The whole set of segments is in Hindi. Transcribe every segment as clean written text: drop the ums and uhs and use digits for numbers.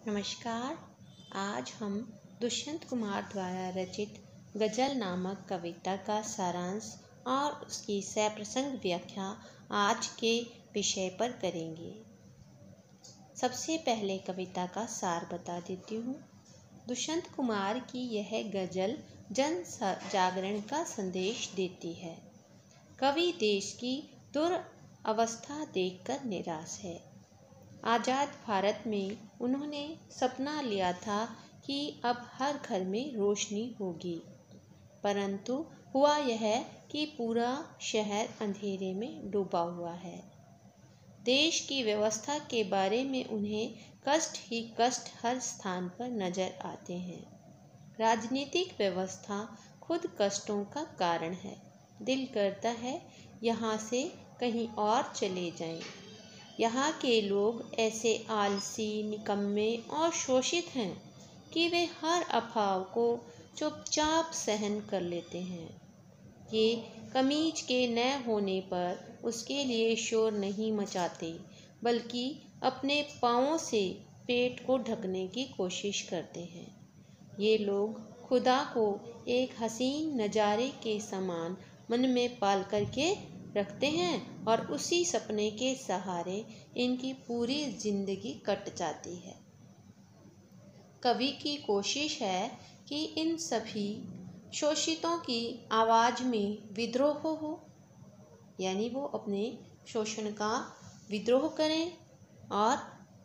नमस्कार। आज हम दुष्यंत कुमार द्वारा रचित गज़ल नामक कविता का सारांश और उसकी सप्रसंग व्याख्या आज के विषय पर करेंगे। सबसे पहले कविता का सार बता देती हूँ। दुष्यंत कुमार की यह गज़ल जन जागरण का संदेश देती है। कवि देश की दुरवस्था देखकर निराश है। आज़ाद भारत में उन्होंने सपना लिया था कि अब हर घर में रोशनी होगी, परंतु हुआ यह कि पूरा शहर अंधेरे में डूबा हुआ है। देश की व्यवस्था के बारे में उन्हें कष्ट ही कष्ट हर स्थान पर नजर आते हैं। राजनीतिक व्यवस्था खुद कष्टों का कारण है। दिल करता है यहाँ से कहीं और चले जाएं। यहाँ के लोग ऐसे आलसी, निकम्मे और शोषित हैं कि वे हर अफवाह को चुपचाप सहन कर लेते हैं। ये कमीज के न होने पर उसके लिए शोर नहीं मचाते, बल्कि अपने पाँवों से पेट को ढकने की कोशिश करते हैं। ये लोग खुदा को एक हसीन नज़ारे के समान मन में पाल करके रखते हैं और उसी सपने के सहारे इनकी पूरी जिंदगी कट जाती है। कवि की कोशिश है कि इन सभी शोषितों की आवाज़ में विद्रोह हो, यानी वो अपने शोषण का विद्रोह करें और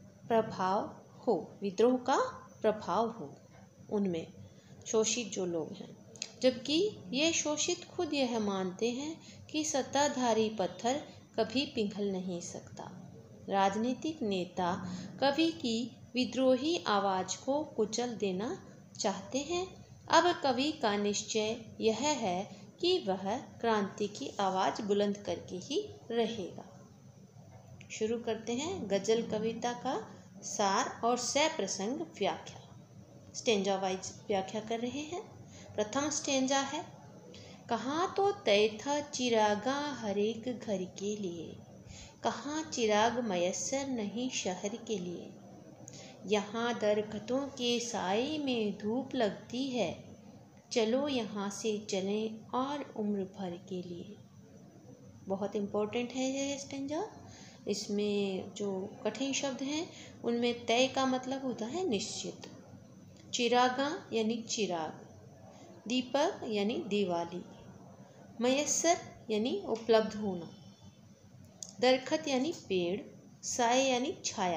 विद्रोह का प्रभाव हो उनमें, शोषित जो लोग हैं। जबकि ये शोषित खुद यह मानते हैं कि सत्ताधारी पत्थर कभी पिघल नहीं सकता। राजनीतिक नेता कवि की विद्रोही आवाज़ को कुचल देना चाहते हैं। अब कवि का निश्चय यह है कि वह क्रांति की आवाज़ बुलंद करके ही रहेगा। शुरू करते हैं गज़ल कविता का सार और सप्रसंग व्याख्या। स्टेंजा वाइज व्याख्या कर रहे हैं। प्रथम स्टेंजा है, कहाँ तो तय था चिरागा हर एक घर के लिए, कहाँ चिराग मयस्सर नहीं शहर के लिए। यहाँ दरख्तों के साए में धूप लगती है, चलो यहाँ से चलें और उम्र भर के लिए। बहुत इम्पोर्टेंट है यह स्टेंजा। इसमें जो कठिन शब्द हैं उनमें तय का मतलब होता है निश्चित, चिरागा यानी चिराग, दीपक यानी दिवाली, मयस्सर यानी उपलब्ध होना, दरख्त यानी पेड़, साए यानी छाया।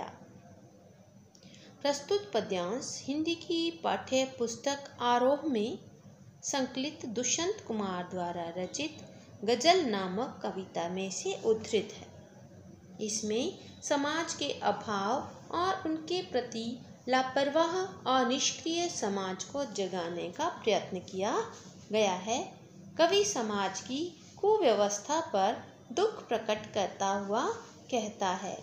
प्रस्तुत पद्यांश हिंदी की पाठ्य पुस्तक आरोह में संकलित दुष्यंत कुमार द्वारा रचित गज़ल नामक कविता में से उद्धृत है। इसमें समाज के अभाव और उनके प्रति लापरवाह और निष्क्रिय समाज को जगाने का प्रयत्न किया गया है। कवि समाज की कुव्यवस्था पर दुख प्रकट करता हुआ कहता है,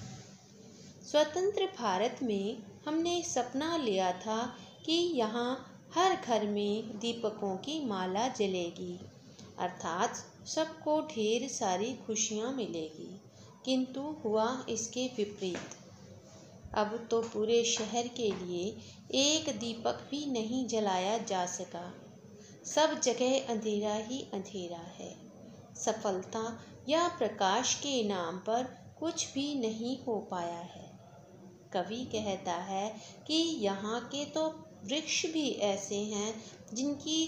स्वतंत्र भारत में हमने सपना लिया था कि यहाँ हर घर में दीपकों की माला जलेगी, अर्थात सबको ढेर सारी खुशियाँ मिलेगी, किंतु हुआ इसके विपरीत। अब तो पूरे शहर के लिए एक दीपक भी नहीं जलाया जा सका। सब जगह अंधेरा ही अंधेरा है। सफलता या प्रकाश के नाम पर कुछ भी नहीं हो पाया है। कवि कहता है कि यहाँ के तो वृक्ष भी ऐसे हैं जिनकी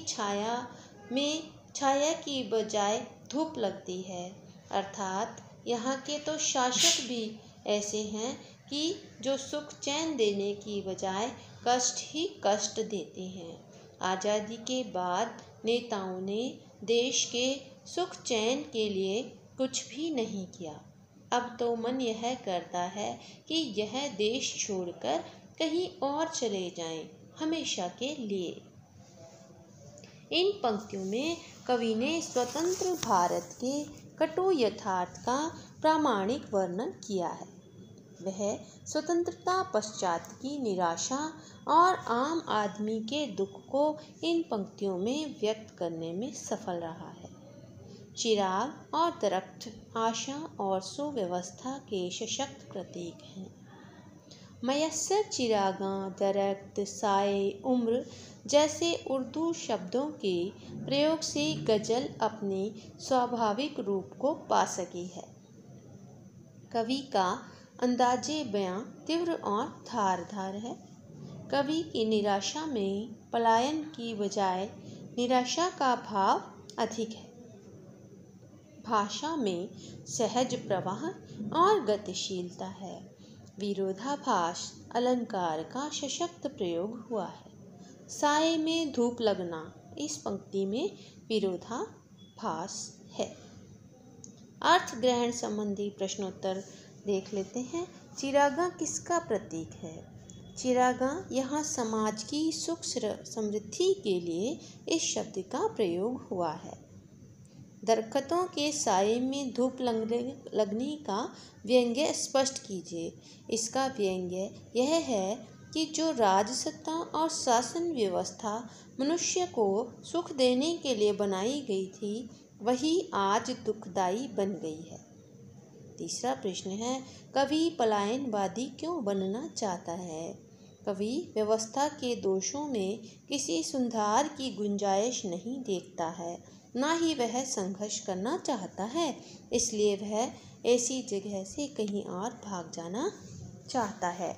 छाया की बजाय धूप लगती है, अर्थात यहाँ के तो शासक भी ऐसे हैं कि जो सुख चैन देने की बजाय कष्ट ही कष्ट देते हैं। आज़ादी के बाद नेताओं ने देश के सुख चैन के लिए कुछ भी नहीं किया। अब तो मन यह करता है कि यह देश छोड़कर कहीं और चले जाएं, हमेशा के लिए। इन पंक्तियों में कवि ने स्वतंत्र भारत के कटु यथार्थ का प्रामाणिक वर्णन किया है। वह स्वतंत्रता पश्चात की निराशा और आम आदमी के दुख को इन पंक्तियों में व्यक्त करने में सफल रहा है। चिराग और दरख्त आशा और सुव्यवस्था के सशक्त प्रतीक हैं। मयस्सर, चिरागां, दरख्त, साए, उम्र जैसे उर्दू शब्दों के प्रयोग से गज़ल अपने स्वाभाविक रूप को पा सकी है। कवि का अंदाजे बयां तीव्र और धारदार है। कवि की निराशा में पलायन की बजाय निराशा का भाव अधिक है। भाषा में सहज प्रवाह और गतिशीलता है। विरोधाभास अलंकार का सशक्त प्रयोग हुआ है। साए में धूप लगना, इस पंक्ति में विरोधाभास है। अर्थ ग्रहण संबंधी प्रश्नोत्तर देख लेते हैं। चिरागा किसका प्रतीक है? चिरागा यहाँ समाज की सुख समृद्धि के लिए इस शब्द का प्रयोग हुआ है। दरख्तों के साए में धूप लगने का व्यंग्य स्पष्ट कीजिए। इसका व्यंग्य यह है कि जो राजसत्ता और शासन व्यवस्था मनुष्य को सुख देने के लिए बनाई गई थी, वही आज दुखदायी बन गई है। तीसरा प्रश्न है, कवि पलायनवादी क्यों बनना चाहता है? कवि व्यवस्था के दोषों में किसी सुधार की गुंजाइश नहीं देखता है, ना ही वह संघर्ष करना चाहता है, इसलिए वह ऐसी जगह से कहीं और भाग जाना चाहता है।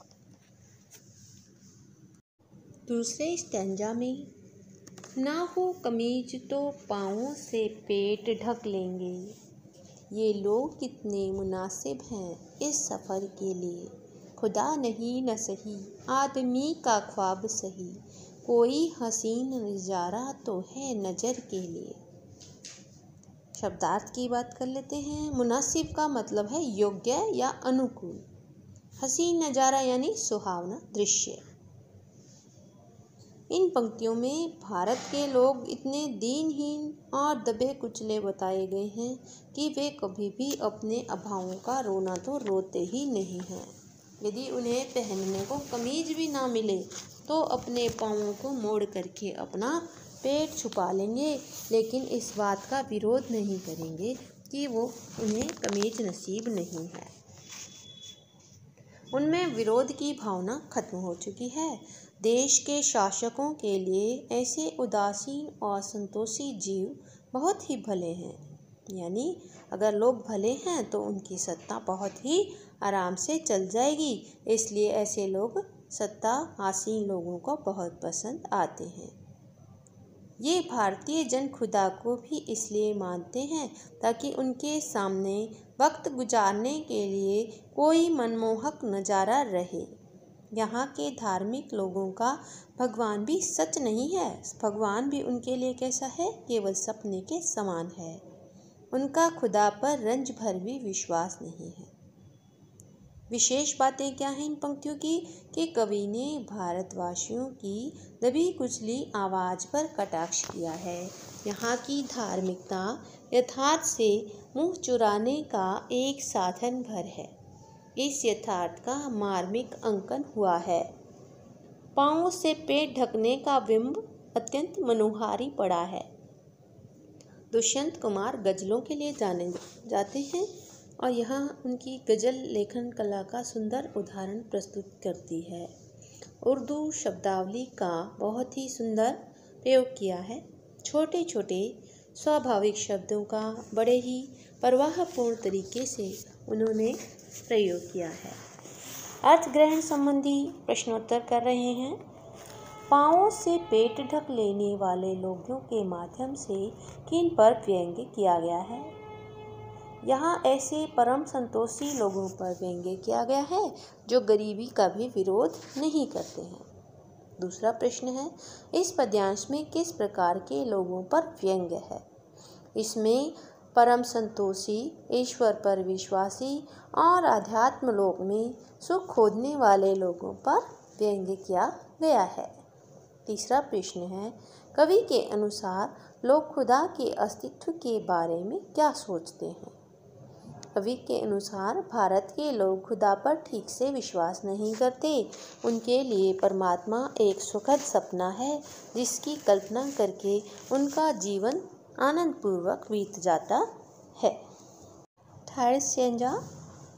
दूसरे स्टैंजा में, ना हो कमीज तो पाँवों से पेट ढक लेंगे, ये लोग कितने मुनासिब हैं इस सफ़र के लिए, खुदा नहीं न सही आदमी का ख्वाब सही, कोई हसीन नज़ारा तो है नज़र के लिए। शब्दार्थ की बात कर लेते हैं। मुनासिब का मतलब है योग्य या अनुकूल। हसीन नज़ारा यानी सुहावना दृश्य। इन पंक्तियों में भारत के लोग इतने दीनहीन और दबे कुचले बताए गए हैं कि वे कभी भी अपने अभावों का रोना तो रोते ही नहीं हैं। यदि उन्हें पहनने को कमीज भी ना मिले तो अपने पाँवों को मोड़ करके अपना पेट छुपा लेंगे, लेकिन इस बात का विरोध नहीं करेंगे कि वो उन्हें कमीज नसीब नहीं है। उनमें विरोध की भावना खत्म हो चुकी है। देश के शासकों के लिए ऐसे उदासीन और संतोषी जीव बहुत ही भले हैं। यानी अगर लोग भले हैं तो उनकी सत्ता बहुत ही आराम से चल जाएगी, इसलिए ऐसे लोग सत्ता आसीन लोगों को बहुत पसंद आते हैं। ये भारतीय जन खुदा को भी इसलिए मानते हैं ताकि उनके सामने वक्त गुजारने के लिए कोई मनमोहक नज़ारा रहे। यहाँ के धार्मिक लोगों का भगवान भी सच नहीं है। भगवान भी उनके लिए कैसा है? केवल सपने के समान है। उनका खुदा पर रंज भर भी विश्वास नहीं है। विशेष बातें क्या हैं इन पंक्तियों की? कि कवि ने भारतवासियों की दबी कुचली आवाज़ पर कटाक्ष किया है। यहाँ की धार्मिकता यथार्थ से मुँह चुराने का एक साधन भर है। इस यथार्थ का मार्मिक अंकन हुआ है। पाँव से पेट ढकने का बिंब अत्यंत मनोहारी पड़ा है। दुष्यंत कुमार गज़लों के लिए जाने जाते हैं और यहाँ उनकी गज़ल लेखन कला का सुंदर उदाहरण प्रस्तुत करती है। उर्दू शब्दावली का बहुत ही सुंदर प्रयोग किया है। छोटे छोटे स्वाभाविक शब्दों का बड़े ही प्रवाहपूर्ण तरीके से उन्होंने प्रयोग किया है। अर्थ ग्रहण संबंधी प्रश्नोत्तर कर रहे हैं। पाँवों से पेट ढक लेने वाले लोगों के माध्यम से किन पर व्यंग्य किया गया है? यहाँ ऐसे परम संतोषी लोगों पर व्यंग्य किया गया है जो गरीबी का भी विरोध नहीं करते हैं। दूसरा प्रश्न है, इस पद्यांश में किस प्रकार के लोगों पर व्यंग्य है? इसमें परम संतोषी, ईश्वर पर विश्वासी और आध्यात्म लोक में सुख खोजने वाले लोगों पर व्यंग्य किया गया है। तीसरा प्रश्न है, कवि के अनुसार लोग खुदा के अस्तित्व के बारे में क्या सोचते हैं? कवि के अनुसार भारत के लोग खुदा पर ठीक से विश्वास नहीं करते। उनके लिए परमात्मा एक सुखद सपना है जिसकी कल्पना करके उनका जीवन आनंदपूर्वक बीत जाता है। थर्ड स्टैंजा,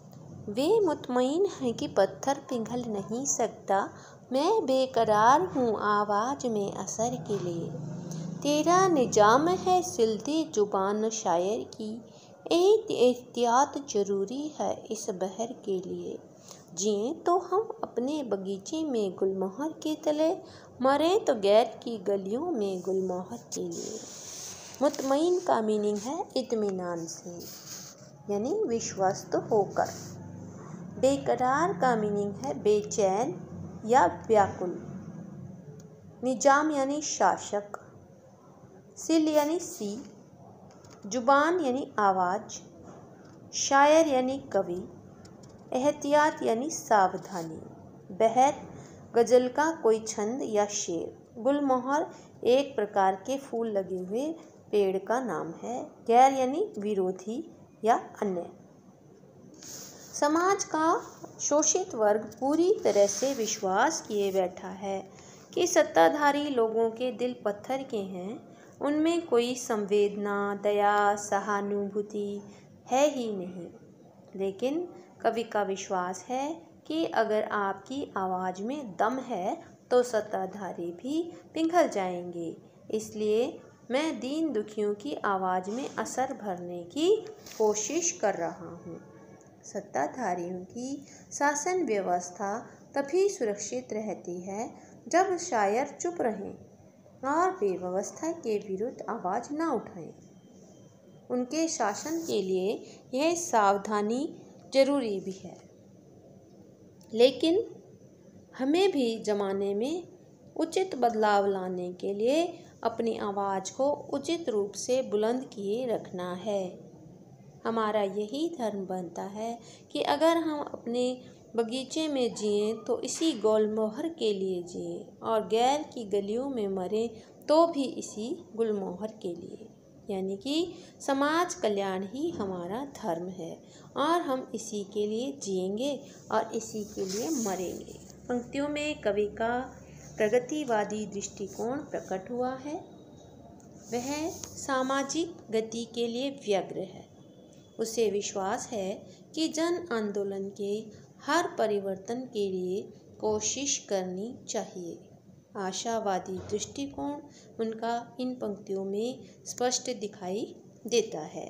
वे मुतमईन हैं कि पत्थर पिघल नहीं सकता, मैं बेकरार हूँ आवाज़ में असर के लिए। तेरा निजाम है सिलते जुबान शायर की, एक एहतियात ज़रूरी है इस बहर के लिए। जिए तो हम अपने बगीचे में गुलमोहर के तले, मरे तो गैर की गलियों में गुलमोहर के लिए। मुतमईन का मीनिंग है इत्मीनान से, यानी विश्वस्त होकर। बेकरार का मीनिंग है बेचैन या व्याकुल। निजाम यानी शासक। सिल यानी सी। जुबान यानी आवाज़। शायर यानी कवि। एहतियात यानी सावधानी। बहर गज़ल का कोई छंद या शेर। गुलमोहर एक प्रकार के फूल लगे हुए पेड़ का नाम है। गैर यानी विरोधी या अन्य। समाज का शोषित वर्ग पूरी तरह से विश्वास किए बैठा है कि सत्ताधारी लोगों के दिल पत्थर के हैं, उनमें कोई संवेदना, दया, सहानुभूति है ही नहीं। लेकिन कवि का विश्वास है कि अगर आपकी आवाज़ में दम है तो सत्ताधारी भी पिघल जाएंगे। इसलिए मैं दीन दुखियों की आवाज़ में असर भरने की कोशिश कर रहा हूँ। सत्ताधारियों की शासन व्यवस्था तभी सुरक्षित रहती है जब शायर चुप रहें और बेव्यवस्था के विरुद्ध आवाज़ न उठाएं। उनके शासन के लिए यह सावधानी जरूरी भी है। लेकिन हमें भी ज़माने में उचित बदलाव लाने के लिए अपनी आवाज़ को उचित रूप से बुलंद किए रखना है। हमारा यही धर्म बनता है कि अगर हम अपने बगीचे में जिएं तो इसी गुलमोहर के लिए जिएं, और गैर की गलियों में मरें तो भी इसी गुलमोहर के लिए। यानी कि समाज कल्याण ही हमारा धर्म है और हम इसी के लिए जिएंगे और इसी के लिए मरेंगे। पंक्तियों में कवि का प्रगतिवादी दृष्टिकोण प्रकट हुआ है। वह सामाजिक गति के लिए व्यग्र है। उसे विश्वास है कि जन आंदोलन के हर परिवर्तन के लिए कोशिश करनी चाहिए। आशावादी दृष्टिकोण उनका इन पंक्तियों में स्पष्ट दिखाई देता है।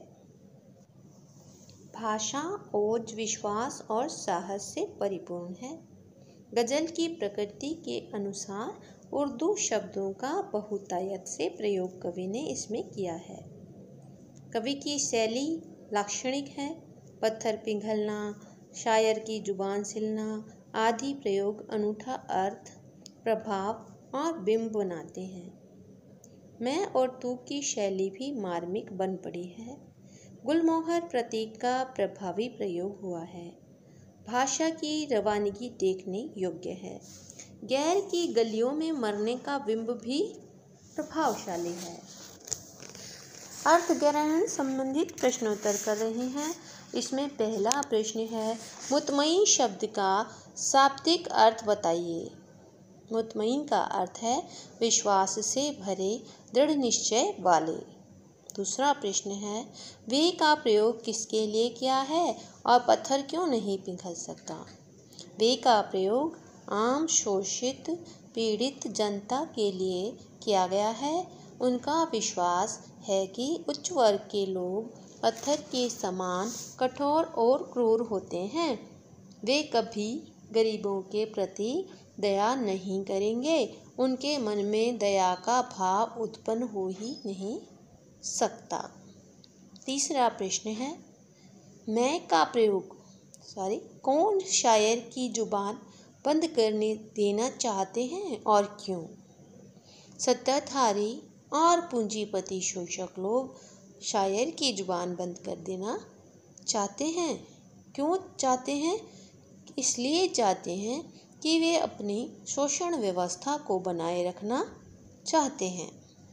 भाषा ओज, विश्वास और साहस से परिपूर्ण है। गज़ल की प्रकृति के अनुसार उर्दू शब्दों का बहुतायत से प्रयोग कवि ने इसमें किया है। कवि की शैली लाक्षणिक है। पत्थर पिघलना, शायर की जुबान सिलना आदि प्रयोग अनूठा अर्थ, प्रभाव और बिंब बनाते हैं। मैं और तू की शैली भी मार्मिक बन पड़ी है। गुलमोहर प्रतीक का प्रभावी प्रयोग हुआ है। भाषा की रवानगी देखने योग्य है। गैर की गलियों में मरने का बिंब भी प्रभावशाली है। अर्थ ग्रहण संबंधित प्रश्नोत्तर कर रहे हैं। इसमें पहला प्रश्न है, मुतमईन शब्द का शाब्दिक अर्थ बताइए। मुतमईन का अर्थ है विश्वास से भरे, दृढ़ निश्चय वाले। दूसरा प्रश्न है, वे का प्रयोग किसके लिए किया है और पत्थर क्यों नहीं पिघल सकता। वे का प्रयोग आम शोषित पीड़ित जनता के लिए किया गया है। उनका विश्वास है कि उच्च वर्ग के लोग पत्थर के समान कठोर और क्रूर होते हैं। वे कभी गरीबों के प्रति दया नहीं करेंगे। उनके मन में दया का भाव उत्पन्न हो ही नहीं सकता। तीसरा प्रश्न है, मैं का प्रयोग कौन शायर की जुबान बंद करने देना चाहते हैं और क्यों। सत्ताधारी और पूंजीपति शोषक लोग शायर की जुबान बंद कर देना चाहते हैं। क्यों चाहते हैं? इसलिए चाहते हैं कि वे अपनी शोषण व्यवस्था को बनाए रखना चाहते हैं।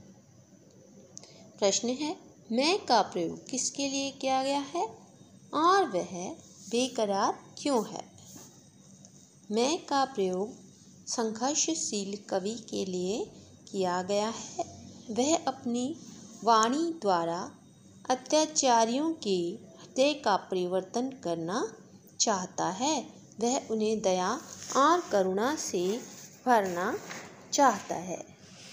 प्रश्न है, मैं का प्रयोग किसके लिए किया गया है और वह बेकरार क्यों है। मैं का प्रयोग संघर्षशील कवि के लिए किया गया है। वह अपनी वाणी द्वारा अत्याचारियों के हृदय का परिवर्तन करना चाहता है, वह उन्हें दया और करुणा से भरना चाहता है।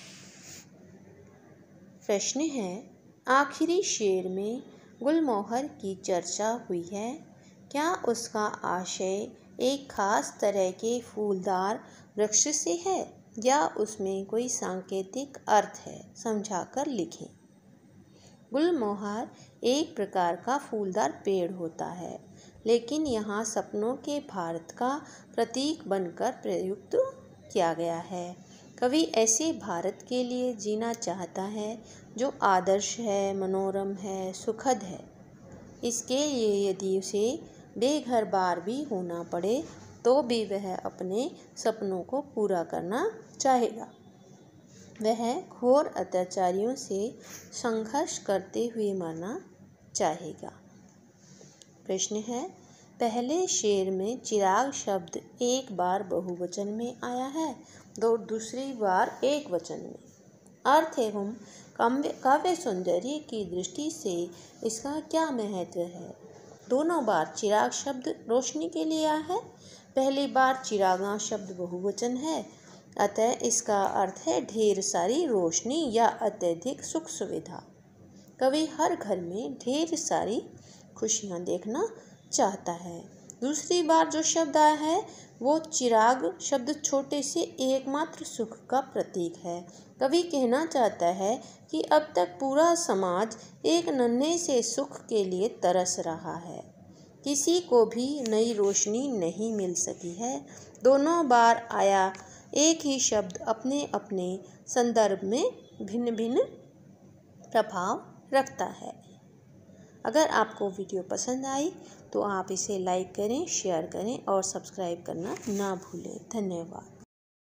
प्रश्न है, आखिरी शेर में गुलमोहर की चर्चा हुई है। क्या उसका आशय एक खास तरह के फूलदार वृक्ष से है या उसमें कोई सांकेतिक अर्थ है? समझाकर लिखें। गुलमोहर एक प्रकार का फूलदार पेड़ होता है, लेकिन यहाँ सपनों के भारत का प्रतीक बनकर प्रयुक्त किया गया है। कवि ऐसे भारत के लिए जीना चाहता है जो आदर्श है, मनोरम है, सुखद है। इसके लिए यदि उसे बेघर बार भी होना पड़े तो भी वह अपने सपनों को पूरा करना चाहेगा। वह घोर अत्याचारियों से संघर्ष करते हुए मरना चाहेगा। प्रश्न है, पहले शेर में चिराग शब्द एक बार बहुवचन में आया है तो दूसरी बार एक वचन में। अर्थ एवं काव्य सौंदर्य की दृष्टि से इसका क्या महत्व है? दोनों बार चिराग शब्द रोशनी के लिए आया है। पहली बार चिरागा शब्द बहुवचन है, अतः इसका अर्थ है ढेर सारी रोशनी या अत्यधिक सुख सुविधा। कवि हर घर में ढेर सारी खुशियाँ देखना चाहता है। दूसरी बार जो शब्द आया है वो चिराग शब्द छोटे से एकमात्र सुख का प्रतीक है। कवि कहना चाहता है कि अब तक पूरा समाज एक नन्हे से सुख के लिए तरस रहा है, किसी को भी नई रोशनी नहीं मिल सकी है। दोनों बार आया एक ही शब्द अपने अपने संदर्भ में भिन्न भिन्न प्रभाव रखता है। अगर आपको वीडियो पसंद आई तो आप इसे लाइक करें, शेयर करें और सब्सक्राइब करना ना भूलें। धन्यवाद।